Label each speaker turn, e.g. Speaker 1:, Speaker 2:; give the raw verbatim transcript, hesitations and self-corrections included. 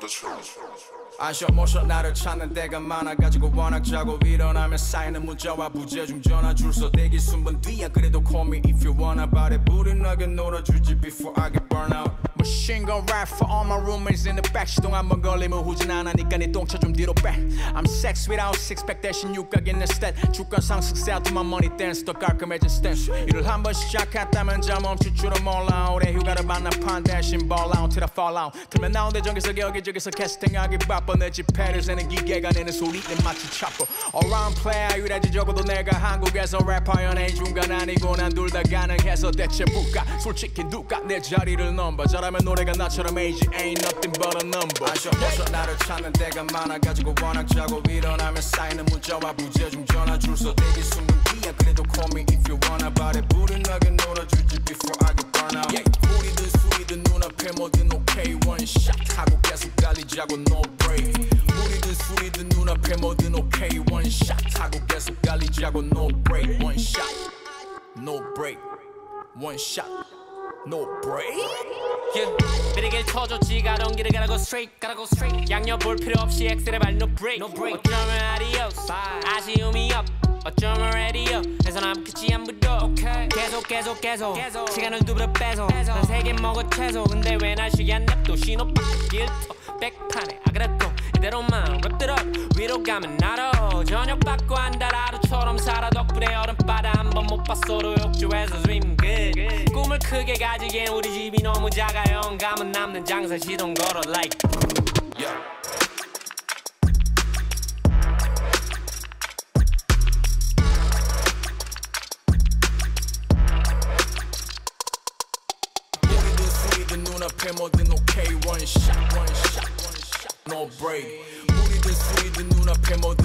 Speaker 1: 아쉬워 모셔 나를 찾는 때가 많아가지고 워낙 자고 일어나면 쌓이는 문자와 부재중 전화 줄서 대기 순번 뒤야 그래도 call me if you wanna about it 부린하게 놀아주지 before I get burn out Machine gun rap for all my roommates in the back 시동 한번 걸리면 후진 안 하니까 네 똥차 좀 뒤로 빼 I'm sex without sixpack 대신 육각 있는 stat 주가 상승 sell to my money dance 더 깔끔해진 stance 일을 한번 시작했다면 잠 멈출 줄은 몰라 올해 휴가를 반납한 대신 ball out till I fall out 틀면 나온대 저기서 여기저기서 캐스팅하기 바빠 내 지폐를 세는 기계가 내는 소리는 마치 차퍼 Around player 유래지 적어도 내가 한국에서 래퍼 연예인 중간 아니고 난 둘 다 가능해서 대체 볼까 솔직히 누가 내 자리를 넘봐 잘하면 노래가 나처럼 age ain't nothing but a number 아쉬워 모셔 나를 찾는 때가 많아가지고 워낙 자고 일어나면 쌓이는 문자와 부재중 전화 줄서 대기 순간 뒤야 그래도 call me if you wanna about it 부른하게 놀아주지 before I get burn out yeah. 우리든 술이든 눈앞에 뭐든 okay one shot 하고 계속 달리자고 no break 우리든 술이든 눈앞에 뭐든 okay one shot 하고 계속 달리자고 no break one shot no break one shot no break
Speaker 2: yeah. 미리길 터줬지 가던 길을 가라고 straight 가라고 straight 양옆 볼 필요 없이 엑셀에 발 no break, no break. 어쩌면 adios 아쉬움이 up 어쩌면 radio 해서 난 끝이 안 묻어 okay. 계속 계속 계속, 계속. 시간을 두 배로 빼서 난 세 개 먹어 최소 근데 왜 날 쉬게 안 냅둬 신호밖에 길터 백판에 아 그래도 이대로만 랩들어 위로 가면 나로 저녁 받고 한 달 하루처럼 살아 덕분에 여름바다 한 번 못 봤어도 욕조에서 dream good 꿈을 크게 가지기엔 우리 집이 너무 작아 영감은 남는 장사 시동 걸어 like yeah.
Speaker 1: 눈앞에 뭐든 okay one shot one shot one shot no break 우리든 술이든 눈앞에 뭐든